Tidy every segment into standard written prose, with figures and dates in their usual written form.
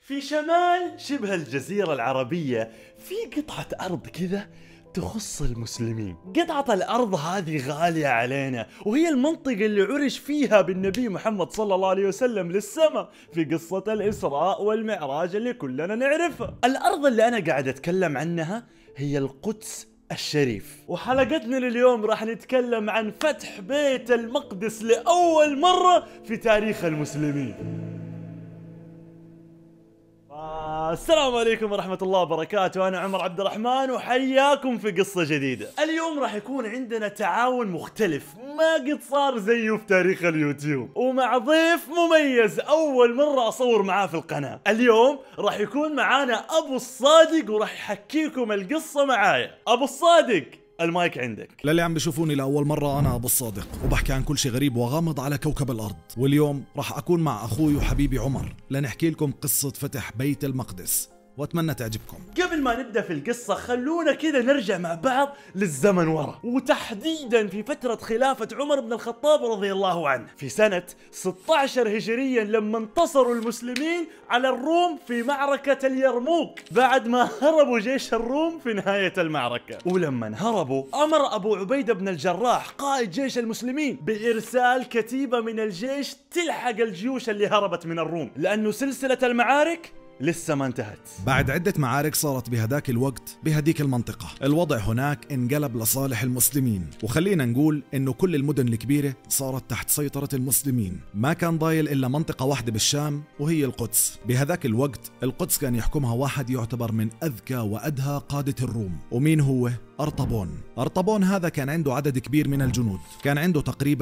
في شمال شبه الجزيرة العربية في قطعة أرض كذا تخص المسلمين. قطعة الأرض هذه غالية علينا، وهي المنطقة اللي عرج فيها بالنبي محمد صلى الله عليه وسلم للسماء في قصة الإسراء والمعراج اللي كلنا نعرفها. الأرض اللي أنا قاعد أتكلم عنها هي القدس الشريف، وحلقتنا لليوم راح نتكلم عن فتح بيت المقدس لأول مرة في تاريخ المسلمين. السلام عليكم ورحمة الله وبركاته، أنا عمر عبد الرحمن وحياكم في قصة جديدة. اليوم راح يكون عندنا تعاون مختلف ما قد صار زيه في تاريخ اليوتيوب، ومع ضيف مميز أول مرة أصور معاه في القناة. اليوم راح يكون معانا أبو الصادق وراح يحكيكم القصة معايا. أبو الصادق المايك عندك. للي عم بيشوفوني لأول مرة، أنا أبو الصادق وبحكي عن كل شيء غريب وغامض على كوكب الأرض. واليوم راح أكون مع أخوي وحبيبي عمر لنحكي لكم قصة فتح بيت المقدس، وأتمنى تعجبكم. قبل ما نبدأ في القصة خلونا كذا نرجع مع بعض للزمن ورا، وتحديدا في فترة خلافة عمر بن الخطاب رضي الله عنه في سنة 16 هجريا، لما انتصروا المسلمين على الروم في معركة اليرموك بعد ما هربوا جيش الروم في نهاية المعركة. ولما هربوا أمر أبو عبيدة بن الجراح قائد جيش المسلمين بإرسال كتيبة من الجيش تلحق الجيوش اللي هربت من الروم، لأنه سلسلة المعارك لسه ما انتهت. بعد عدة معارك صارت بهداك الوقت بهديك المنطقة، الوضع هناك انقلب لصالح المسلمين، وخلينا نقول انه كل المدن الكبيرة صارت تحت سيطرة المسلمين. ما كان ضايل الا منطقة واحدة بالشام وهي القدس. بهداك الوقت القدس كان يحكمها واحد يعتبر من اذكى وادهى قادة الروم، ومين هو؟ أرطبون. أرطبون هذا كان عنده عدد كبير من الجنود، كان عنده تقريبا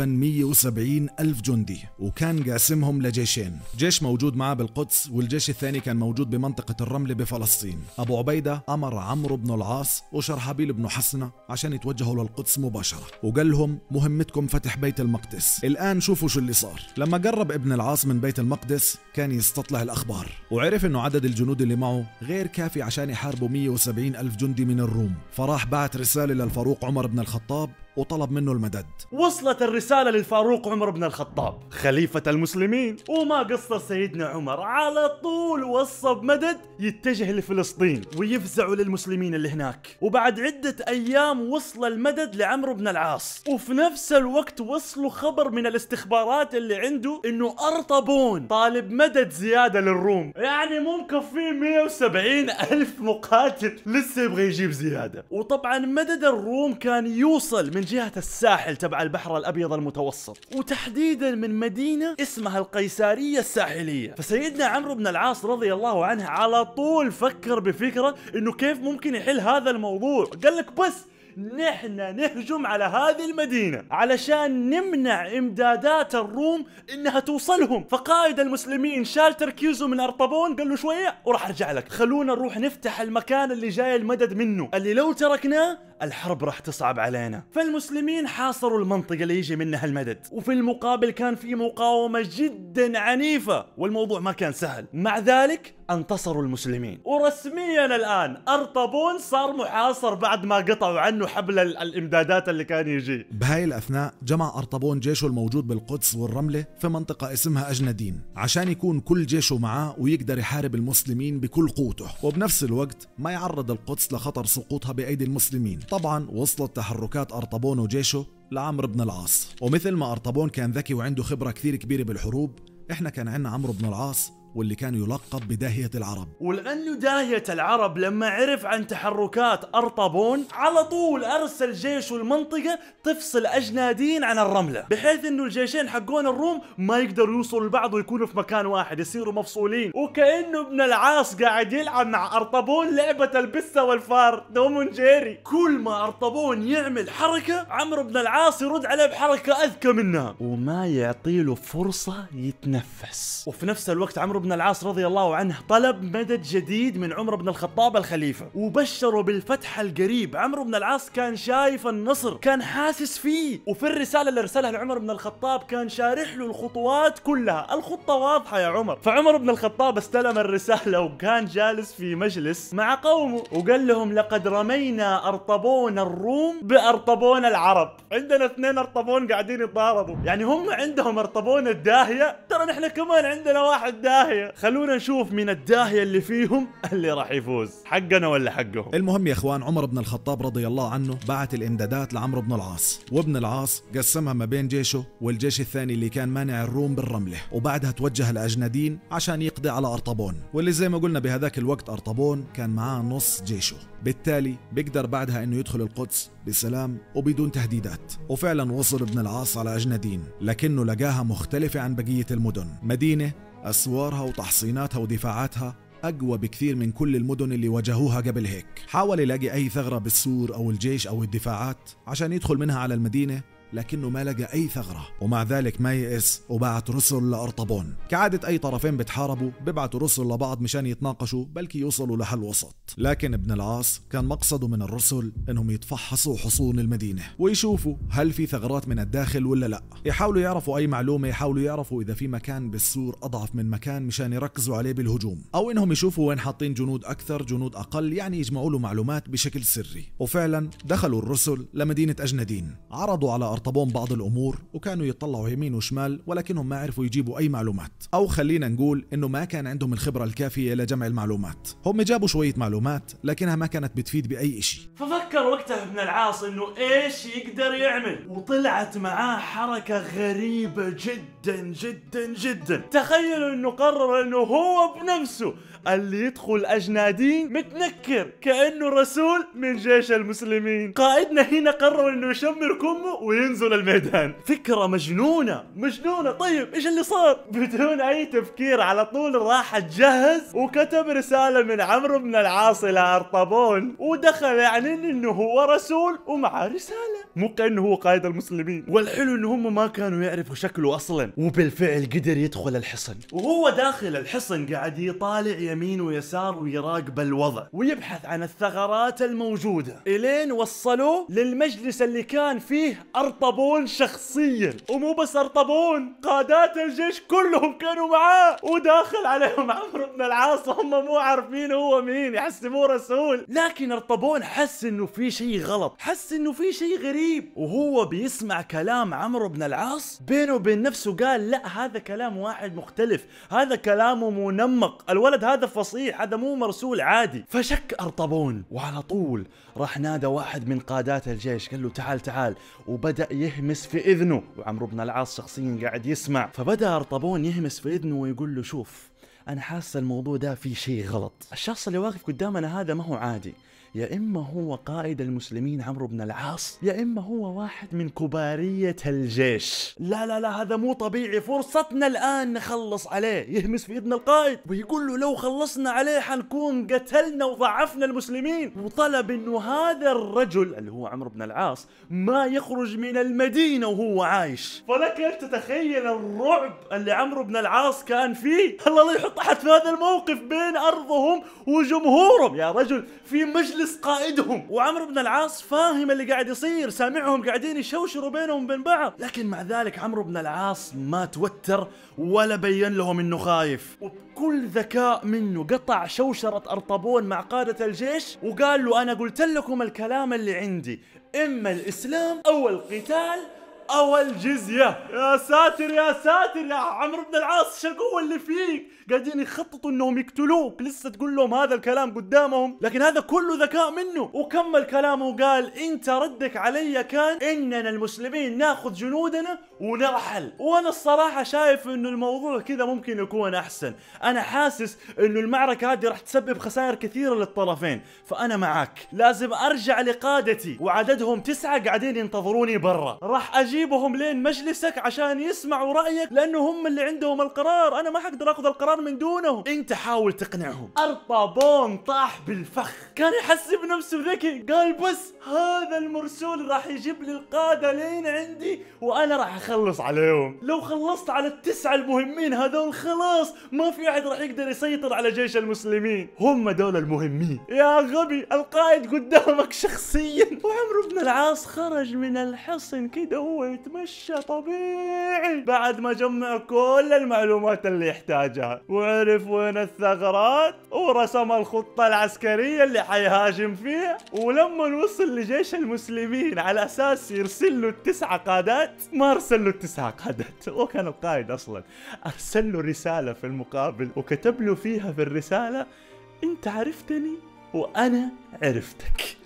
170 ألف جندي، وكان قاسمهم لجيشين، جيش موجود معه بالقدس والجيش الثاني كان موجود بمنطقة الرملة بفلسطين. أبو عبيدة أمر عمرو بن العاص وشرحبيل بن حسنة عشان يتوجهوا للقدس مباشرة، وقال لهم مهمتكم فتح بيت المقدس. الآن شوفوا شو اللي صار. لما قرب ابن العاص من بيت المقدس كان يستطلع الأخبار، وعرف إنه عدد الجنود اللي معه غير كافي عشان يحاربوا 170 ألف جندي من الروم، فراح بعت رسالة للفاروق عمر بن الخطاب وطلب منه المدد. وصلت الرسالة للفاروق عمر بن الخطاب خليفة المسلمين، وما قصر سيدنا عمر، على طول وصى بمدد يتجه لفلسطين ويفزعوا للمسلمين اللي هناك. وبعد عدة أيام وصل المدد لعمرو بن العاص، وفي نفس الوقت وصلوا خبر من الاستخبارات اللي عنده إنه أرطبون طالب مدد زيادة للروم، يعني ممكن في 170 ألف مقاتل لسه يبغى يجيب زيادة. وطبعا مدد الروم كان يوصل من جهة الساحل تبع البحر الأبيض المتوسط، وتحديدا من مدينة اسمها القيسارية الساحلية. فسيدنا عمرو بن العاص رضي الله عنه على طول فكر بفكرة إنه كيف ممكن يحل هذا الموضوع. قال لك بس نحن نهجم على هذه المدينة علشان نمنع امدادات الروم انها توصلهم. فقائد المسلمين شال تركيزه من ارطبون، قال له شوية وراح ارجع لك، خلونا نروح نفتح المكان اللي جاي المدد منه، اللي لو تركناه الحرب راح تصعب علينا. فالمسلمين حاصروا المنطقة اللي يجي منها المدد، وفي المقابل كان في مقاومة جدا عنيفة، والموضوع ما كان سهل. مع ذلك انتصروا المسلمين، ورسميا الآن أرطبون صار محاصر بعد ما قطعوا عنه حبل الإمدادات اللي كان يجي. بهاي الأثناء جمع أرطبون جيشه الموجود بالقدس والرملة في منطقة اسمها أجندين، عشان يكون كل جيشه معاه ويقدر يحارب المسلمين بكل قوته، وبنفس الوقت ما يعرض القدس لخطر سقوطها بأيدي المسلمين. طبعا وصلت تحركات أرطبون وجيشه لعمرو بن العاص، ومثل ما أرطبون كان ذكي وعنده خبرة كثير كبيرة بالحروب، احنا كان عندنا عمرو بن العاص واللي كان يلقب بداهية العرب. ولأنه داهية العرب لما عرف عن تحركات أرطبون على طول أرسل جيشه المنطقة تفصل أجنادين عن الرملة، بحيث إنه الجيشين حقون الروم ما يقدروا يوصلوا لبعض ويكونوا في مكان واحد، يصيروا مفصولين. وكأنه ابن العاص قاعد يلعب مع أرطبون لعبة البسة والفار، توم جيري. كل ما أرطبون يعمل حركة عمرو بن العاص يرد عليه بحركة أذكى منها، وما يعطيله فرصة يتنفس. وفي نفس الوقت عمرو بن العاص رضي الله عنه طلب مدد جديد من عمر بن الخطاب الخليفة، وبشره بالفتح القريب. عمرو بن العاص كان شايف النصر، كان حاسس فيه، وفي الرسالة اللي رسلها لعمر بن الخطاب كان شارح له الخطوات كلها، الخطة واضحة يا عمر. فعمر بن الخطاب استلم الرسالة وكان جالس في مجلس مع قومه، وقال لهم لقد رمينا أرطبون الروم بأرطبون العرب. عندنا 2 أرطبون قاعدين يتضاربوا، يعني هم عندهم أرطبون الداهية، ترى نحن كمان عندنا واحد داهية. داهية. خلونا نشوف من الداهية اللي فيهم اللي راح يفوز، حقنا ولا حقهم. المهم يا اخوان، عمر بن الخطاب رضي الله عنه بعت الامدادات لعمرو بن العاص، وابن العاص قسمها ما بين جيشه والجيش الثاني اللي كان مانع الروم بالرملة، وبعدها توجه لأجنادين عشان يقضي على أرطبون، واللي زي ما قلنا بهذاك الوقت أرطبون كان معاه نص جيشه، بالتالي بيقدر بعدها انه يدخل القدس بسلام وبدون تهديدات. وفعلا وصل ابن العاص على أجنادين، لكنه لقاها مختلفة عن بقية المدن، مدينة أسوارها وتحصيناتها ودفاعاتها أقوى بكثير من كل المدن اللي واجهوها قبل هيك. حاول يلاقي أي ثغرة بالسور أو الجيش أو الدفاعات عشان يدخل منها على المدينة، لكنه ما لقى أي ثغرة، ومع ذلك ما يئس وبعت رسل لأرطبون. كعادة أي طرفين بتحاربوا ببعتوا رسل لبعض مشان يتناقشوا بلكي يوصلوا لحل وسط، لكن ابن العاص كان مقصده من الرسل إنهم يتفحصوا حصون المدينة ويشوفوا هل في ثغرات من الداخل ولا لا، يحاولوا يعرفوا أي معلومة، يحاولوا يعرفوا إذا في مكان بالسور أضعف من مكان مشان يركزوا عليه بالهجوم، أو إنهم يشوفوا وين حاطين جنود أكثر جنود أقل، يعني يجمعوا له معلومات بشكل سري. وفعلا دخلوا الرسل لمدينة أجنادين، عرضوا على أرطبون بعض الأمور وكانوا يطلعوا يمين وشمال، ولكنهم ما عرفوا يجيبوا أي معلومات، أو خلينا نقول إنه ما كان عندهم الخبرة الكافية لجمع المعلومات. هم جابوا شوية معلومات لكنها ما كانت بتفيد بأي إشي. ففكر وقتها ابن العاص إنه إيش يقدر يعمل، وطلعت معاه حركة غريبة جدا جدا جدا. تخيلوا إنه قرر إنه هو بنفسه اللي يدخل أجنادين متنكر كأنه رسول من جيش المسلمين. قائدنا هنا قرر إنه يشمر كمه وينزل الميدان. فكرة مجنونة مجنونة. طيب إيش اللي صار؟ بدون أي تفكير على طول راح تجهز وكتب رسالة من عمرو بن العاص إلى أرطبون، ودخل يعلن إنه هو رسول ومعه رسالة، مو كأنه هو قائد المسلمين. والحلو إنه هم ما كانوا يعرفوا شكله أصلا، وبالفعل قدر يدخل الحصن. وهو داخل الحصن قاعد يطالع يمين ويسار ويراقب الوضع ويبحث عن الثغرات الموجودة، إلين وصلوه للمجلس اللي كان فيه أرطبون شخصيا. ومو بس أرطبون، قادات الجيش كلهم كانوا معاه، وداخل عليهم عمرو بن العاص، هم مو عارفين هو مين، يحسبوه رسول. لكن أرطبون حس إنه في شيء غلط، حس إنه في شيء غريب، وهو بيسمع كلام عمرو بن العاص بينه وبين نفسه قال لا، هذا كلام واحد مختلف، هذا كلامه منمق، الولد هذا فصيح، هذا مو مرسول عادي. فشك أرطبون، وعلى طول راح نادى واحد من قادات الجيش قال له تعال تعال، وبدأ يهمس في إذنه، وعمرو بن العاص شخصيا قاعد يسمع. فبدأ أرطبون يهمس في إذنه ويقول له شوف، أنا حاسس الموضوع ده فيه شيء غلط، الشخص اللي واقف قدامنا هذا ما هو عادي، يا إما هو قائد المسلمين عمرو بن العاص، يا إما هو واحد من كبارية الجيش. لا لا لا، هذا مو طبيعي، فرصتنا الآن نخلص عليه. يهمس في إذن القائد ويقول له لو خلصنا عليه حنكون قتلنا وضعفنا المسلمين. وطلب إنه هذا الرجل اللي هو عمرو بن العاص ما يخرج من المدينة وهو عايش. فلك أن تتخيل الرعب اللي عمرو بن العاص كان فيه. الله لا يحط أحد في هذا الموقف بين أرضهم وجمهورهم، يا رجل في مجلس قائدهم، وعمرو بن العاص فاهم اللي قاعد يصير، سامعهم قاعدين يشوشروا بينهم وبين بعض. لكن مع ذلك عمرو بن العاص ما توتر ولا بين لهم انه خايف، وبكل ذكاء منه قطع شوشرة أرطبون مع قادة الجيش وقال له أنا قلت لكم الكلام اللي عندي، إما الإسلام أو القتال أو الجزية. يا ساتر يا ساتر يا عمرو بن العاص، شو القوة اللي فيك؟ قاعدين يخططوا انهم يقتلوك، لسه تقول لهم هذا الكلام قدامهم، لكن هذا كله ذكاء منه. وكمل كلامه وقال انت ردك علي كان اننا المسلمين ناخذ جنودنا ونرحل، وانا الصراحة شايف انه الموضوع كذا ممكن يكون احسن. انا حاسس انه المعركة هذه راح تسبب خسائر كثيرة للطرفين، فانا معك، لازم ارجع لقادتي وعددهم 9 قاعدين ينتظروني برا، راح اجيبهم لين مجلسك عشان يسمعوا رأيك، لانه هم اللي عندهم القرار، انا ما حقدر اخذ القرار من دونهم، انت حاول تقنعهم. أرطبون طاح بالفخ، كان يحسب نفسه ذكي، قال بس هذا المرسول راح يجيب لي القادة لين عندي وانا راح اخلص عليهم. لو خلصت على ال9 المهمين هذول خلاص ما في احد راح يقدر يسيطر على جيش المسلمين، هم دول المهمين. يا غبي، القائد قدامك شخصيا. وعمرو بن العاص خرج من الحصن كده هو ويتمشى طبيعي بعد ما جمع كل المعلومات اللي يحتاجها، وعرف وين الثغرات، ورسم الخطة العسكرية اللي حيهاجم فيها. ولما وصل لجيش المسلمين على أساس يرسل له ال9 قادات، ما أرسل له ال9 قادات، هو كان القائد أصلا. أرسل له رسالة في المقابل وكتب له فيها في الرسالة: أنت عرفتني وأنا عرفتك.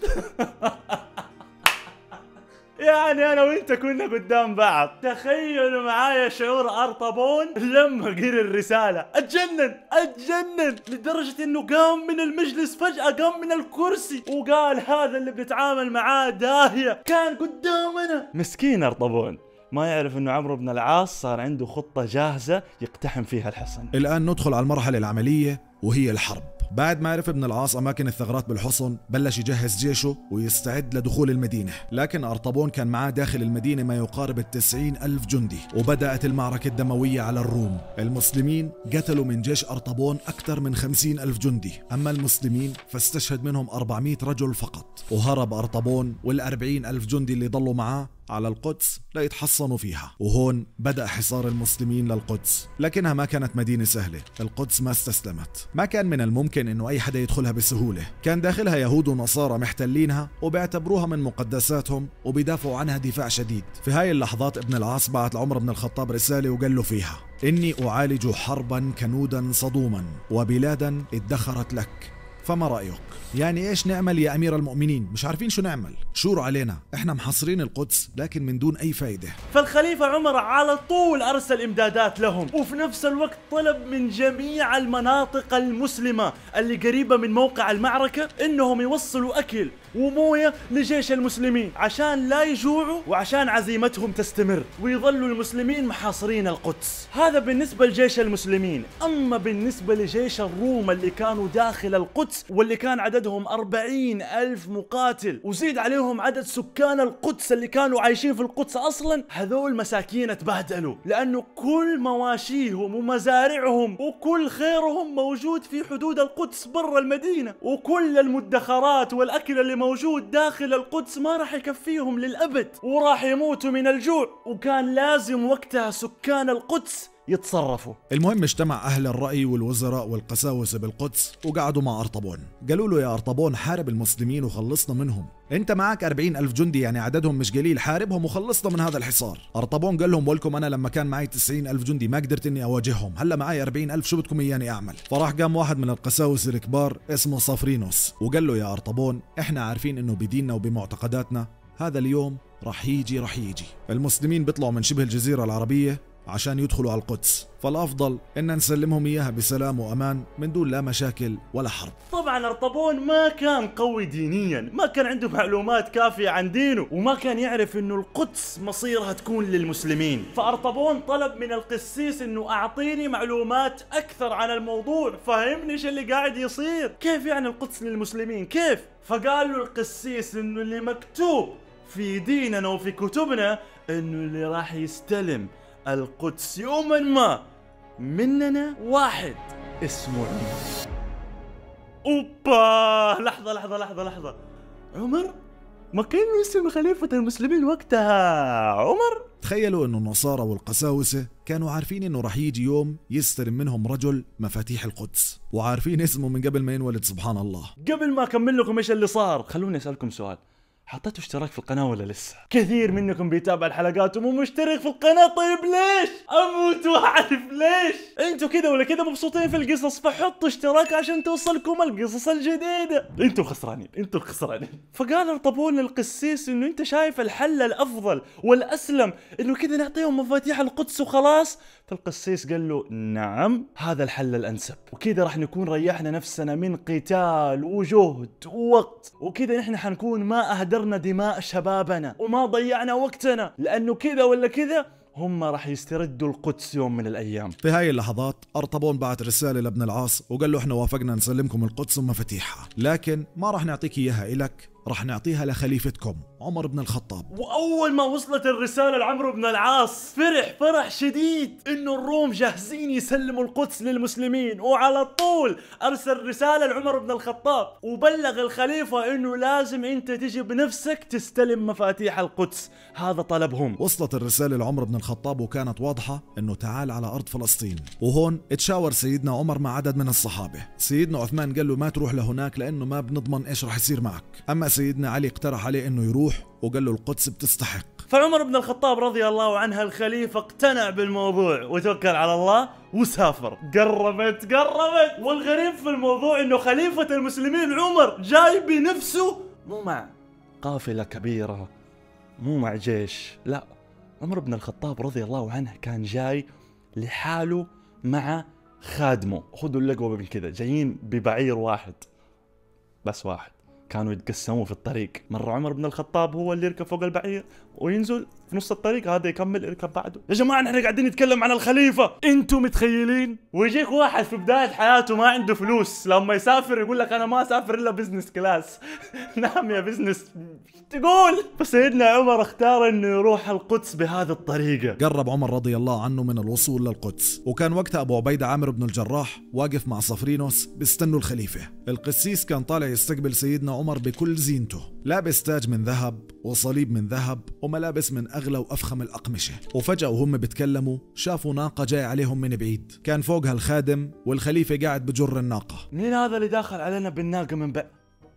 يعني أنا وأنت كنا قدام بعض. تخيلوا معايا شعور أرطبون لما قرأ الرسالة. أتجنن لدرجة إنه قام من المجلس فجأة، قام من الكرسي وقال: هذا اللي بنتعامل معاه داهية، كان قدامنا. مسكين أرطبون ما يعرف إنه عمرو بن العاص صار عنده خطة جاهزة يقتحم فيها الحصن. الآن ندخل على المرحلة العملية وهي الحرب. بعد ما عرف ابن العاص أماكن الثغرات بالحصن، بلش يجهز جيشه ويستعد لدخول المدينة. لكن أرطبون كان معاه داخل المدينة ما يقارب 90,000 جندي، وبدأت المعركة الدموية على الروم. المسلمين قتلوا من جيش أرطبون أكثر من 50,000 جندي، أما المسلمين فاستشهد منهم 400 رجل فقط. وهرب أرطبون وال40,000 جندي اللي ضلوا معاه على القدس ليتحصنوا فيها. وهون بدأ حصار المسلمين للقدس، لكنها ما كانت مدينة سهلة. القدس ما استسلمت، ما كان من الممكن انه اي حدا يدخلها بسهولة. كان داخلها يهود ونصارى محتلينها وبيعتبروها من مقدساتهم وبيدافعوا عنها دفاع شديد. في هاي اللحظات ابن العاص بعت لعمر بن الخطاب رسالة وقال له فيها: إني أعالج حربا كنودا صدوما وبلادا ادخرت لك، فما رأيك؟ يعني ايش نعمل يا امير المؤمنين؟ مش عارفين شو نعمل، شوروا علينا، احنا محاصرين القدس لكن من دون اي فايدة. فالخليفة عمر على طول ارسل امدادات لهم، وفي نفس الوقت طلب من جميع المناطق المسلمة اللي قريبة من موقع المعركة انهم يوصلوا اكل وموية لجيش المسلمين عشان لا يجوعوا وعشان عزيمتهم تستمر ويظلوا المسلمين محاصرين القدس. هذا بالنسبة لجيش المسلمين. أما بالنسبة لجيش الروم اللي كانوا داخل القدس واللي كان عددهم 40,000 مقاتل، وزيد عليهم عدد سكان القدس اللي كانوا عايشين في القدس أصلا، هذول مساكين اتبهدلوا لأنه كل مواشيهم ومزارعهم وكل خيرهم موجود في حدود القدس برا المدينة، وكل المدخرات والأكل اللي موجود داخل القدس ما راح يكفيهم للأبد وراح يموتوا من الجوع، وكان لازم وقتها سكان القدس يتصرفوا. المهم اجتمع أهل الرأي والوزراء والقساوسة بالقدس وقعدوا مع أرطبون. قالوا له: يا أرطبون، حارب المسلمين وخلصنا منهم، انت معك 40,000 جندي يعني عددهم مش قليل، حاربهم وخلصنا من هذا الحصار. أرطبون قال لهم: ولكم أنا لما كان معي 90,000 جندي ما قدرت اني اواجههم، هلا معي 40,000، شو بدكم اياني اعمل؟ فراح قام واحد من القساوسة الكبار اسمه صفرينوس وقال له: يا أرطبون، احنا عارفين انه بديننا وبمعتقداتنا هذا اليوم رح يجي المسلمين بيطلعوا من شبه الجزيرة العربية عشان يدخلوا على القدس، فالأفضل إن نسلمهم إياها بسلام وأمان من دون لا مشاكل ولا حرب. طبعا أرطبون ما كان قوي دينيا، ما كان عنده معلومات كافية عن دينه، وما كان يعرف إنه القدس مصيرها تكون للمسلمين. فأرطبون طلب من القسيس إنه أعطيني معلومات أكثر عن الموضوع، فهمني إيش اللي قاعد يصير، كيف يعني القدس للمسلمين كيف؟ فقال له القسيس إنه اللي مكتوب في ديننا وفي كتبنا إنه اللي راح يستلم القدس يوما ما مننا واحد اسمه عمر. اوبا، لحظة، عمر؟ ما كان اسم خليفة المسلمين وقتها عمر؟ تخيلوا انه النصارى والقساوسة كانوا عارفين انه رح يجي يوم يستلم منهم رجل مفاتيح القدس، وعارفين اسمه من قبل ما ينولد. سبحان الله. قبل ما اكمل لكم ايش اللي صار، خلوني اسألكم سؤال: حطيتوا اشتراك في القناة ولا لسه؟ كثير منكم بيتابع الحلقات ومو مشترك في القناة. طيب ليش؟ اموت واعرف ليش. انتوا كذا ولا كذا مبسوطين في القصص، فحطوا اشتراك عشان توصلكم القصص الجديدة. انتوا الخسرانين. فقال أرطبون للقسيس انه انت شايف الحل الافضل والاسلم انه كذا نعطيهم مفاتيح القدس وخلاص؟ فالقسيس قال له: نعم، هذا الحل الانسب، وكذا راح نكون ريحنا نفسنا من قتال وجهد ووقت، وكذا نحن حنكون ما اهدرنا دماء شبابنا وما ضيعنا وقتنا، لانه كذا ولا كذا هم راح يستردوا القدس يوم من الايام. في هاي اللحظات أرطبون بعت رسالة لابن العاص وقال له: احنا وافقنا نسلمكم القدس ومفاتيحها، لكن ما راح نعطيك اياها إلك رح نعطيها لخليفتكم عمر بن الخطاب. واول ما وصلت الرسالة لعمرو بن العاص فرح شديد انه الروم جاهزين يسلموا القدس للمسلمين، وعلى طول ارسل رسالة لعمر بن الخطاب وبلغ الخليفة انه لازم انت تجي بنفسك تستلم مفاتيح القدس، هذا طلبهم. وصلت الرسالة لعمر بن الخطاب وكانت واضحة انه تعال على ارض فلسطين. وهون اتشاور سيدنا عمر مع عدد من الصحابة. سيدنا عثمان قال له ما تروح لهناك لانه ما بنضمن ايش رح يصير معك. اما سيدنا علي اقترح عليه انه يروح وقال له القدس بتستحق. فعمر بن الخطاب رضي الله عنه الخليفة اقتنع بالموضوع وتوكل على الله وسافر. قربت والغريب في الموضوع انه خليفة المسلمين عمر جاي بنفسه، مو مع قافلة كبيرة، مو مع جيش، لا، عمر بن الخطاب رضي الله عنه كان جاي لحاله مع خادمه. خذوا اللقوة من كذا، جايين ببعير واحد، بس واحد، كانوا يتقسموا في الطريق. مرة عمر بن الخطاب هو اللي يركب فوق البعير وينزل في نص الطريق، هذا يكمل يركب بعده. يا جماعة نحن قاعدين نتكلم عن الخليفة، انتم متخيلين؟ ويجيك واحد في بداية حياته ما عنده فلوس، لما يسافر يقول لك انا ما اسافر الا بزنس كلاس. نعم يا بزنس تقول. فسيدنا عمر اختار انه يروح القدس بهذه الطريقة. قرب عمر رضي الله عنه من الوصول للقدس، وكان وقتها ابو عبيدة عامر بن الجراح واقف مع صفرينوس بيستنوا الخليفة. القسيس كان طالع يستقبل سيدنا عمر بكل زينته، لابس تاج من ذهب وصليب من ذهب وملابس من أغلى وأفخم الأقمشة. وفجأة وهم بيتكلموا شافوا ناقة جاي عليهم من بعيد، كان فوقها الخادم والخليفة قاعد بجر الناقة. مين هذا اللي داخل علينا بالناقة من بعد؟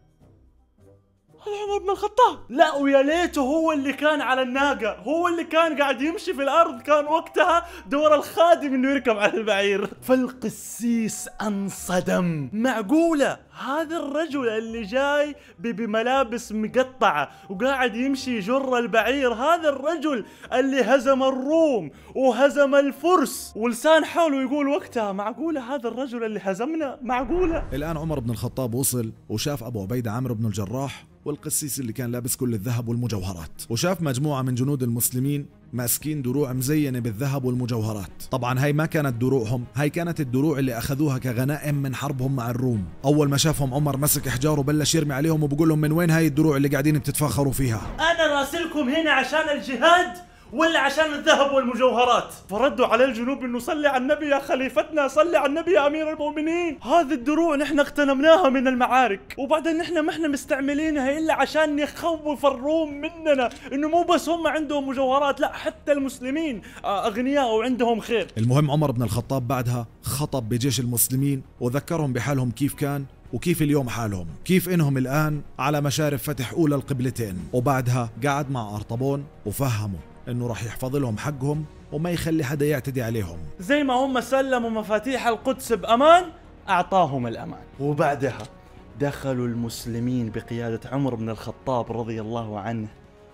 هذا عمر بن الخطاب. لا ويا ليته هو اللي كان على الناقة، هو اللي كان قاعد يمشي في الأرض، كان وقتها دور الخادم إنه يركب على البعير. فالقسيس انصدم، معقولة هذا الرجل اللي جاي بملابس مقطعة وقاعد يمشي يجر البعير، هذا الرجل اللي هزم الروم وهزم الفرس، ولسان حاله يقول وقتها معقولة هذا الرجل اللي هزمنا؟ معقولة؟ الآن عمر بن الخطاب وصل وشاف أبو عبيدة عامر بن الجراح والقسيس اللي كان لابس كل الذهب والمجوهرات، وشاف مجموعة من جنود المسلمين ماسكين دروع مزينة بالذهب والمجوهرات. طبعا هاي ما كانت دروعهم، هاي كانت الدروع اللي أخذوها كغنائم من حربهم مع الروم. أول ما شافهم عمر مسك حجار وبلش يرمي عليهم وبقول لهم من وين هاي الدروع اللي قاعدين بتتفاخروا فيها؟ أنا راسلكم هنا عشان الجهاد ولا عشان الذهب والمجوهرات؟ فردوا على الجنوب انه صلي على النبي يا خليفتنا، صلي على النبي يا امير المؤمنين، هذه الدروع نحن اغتنمناها من المعارك، وبعدين نحن ما احنا مستعملينها الا عشان نخوف الروم مننا، انه مو بس هم عندهم مجوهرات، لا حتى المسلمين اغنياء وعندهم خير. المهم عمر بن الخطاب بعدها خطب بجيش المسلمين وذكرهم بحالهم كيف كان وكيف اليوم حالهم، كيف انهم الان على مشارف فتح اولى القبلتين. وبعدها قعد مع ارطبون وفهموا انه راح يحفظ لهم حقهم وما يخلي حدا يعتدي عليهم. زي ما هم سلموا مفاتيح القدس بامان اعطاهم الامان. وبعدها دخلوا المسلمين بقيادة عمر بن الخطاب رضي الله عنه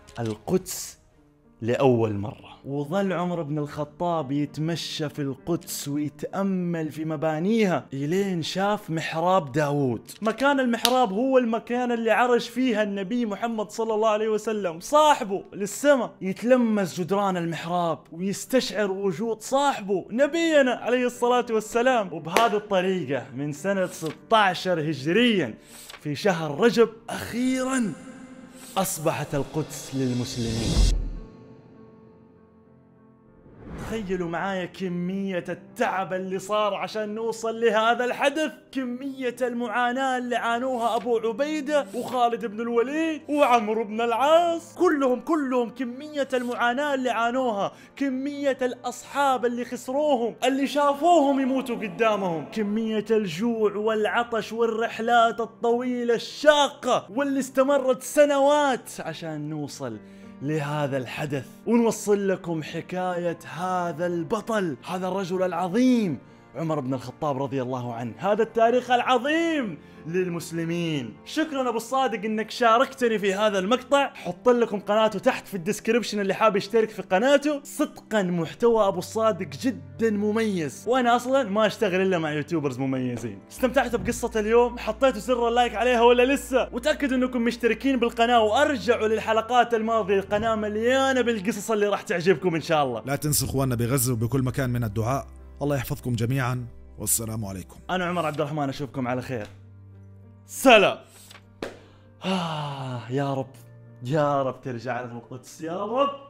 القدس لأول مرة، وظل عمر بن الخطاب يتمشى في القدس ويتأمل في مبانيها إلين شاف محراب داود. مكان المحراب هو المكان اللي عرش فيها النبي محمد صلى الله عليه وسلم صاحبه للسماء، يتلمس جدران المحراب ويستشعر وجود صاحبه نبينا عليه الصلاة والسلام. وبهذه الطريقة من سنة 16 هجريا في شهر رجب أخيرا أصبحت القدس للمسلمين. تخيلوا معايا كمية التعب اللي صار عشان نوصل لهذا الحدث، كمية المعاناة اللي عانوها أبو عبيدة وخالد بن الوليد وعمرو بن العاص، كلهم كمية المعاناة اللي عانوها، كمية الأصحاب اللي خسروهم، اللي شافوهم يموتوا قدامهم، كمية الجوع والعطش والرحلات الطويلة الشاقة واللي استمرت سنوات عشان نوصل لهذا الحدث ونوصل لكم حكاية هذا البطل، هذا الرجل العظيم عمر بن الخطاب رضي الله عنه، هذا التاريخ العظيم للمسلمين. شكرا ابو الصادق انك شاركتني في هذا المقطع، حط لكم قناته تحت في الديسكريبشن اللي حاب يشترك في قناته. صدقا محتوى ابو الصادق جدا مميز، وانا اصلا ما اشتغل الا مع يوتيوبرز مميزين. استمتعتوا بقصة اليوم؟ حطيتوا زر اللايك عليها ولا لسه؟ وتأكدوا انكم مشتركين بالقناة وارجعوا للحلقات الماضية، القناة مليانة بالقصص اللي راح تعجبكم ان شاء الله. لا تنسوا اخواننا بغزة وبكل مكان من الدعاء، الله يحفظكم جميعا والسلام عليكم. انا عمر عبد الرحمن، اشوفكم على خير. سلام. يا رب يا رب ترجع لنا القدس يا رب.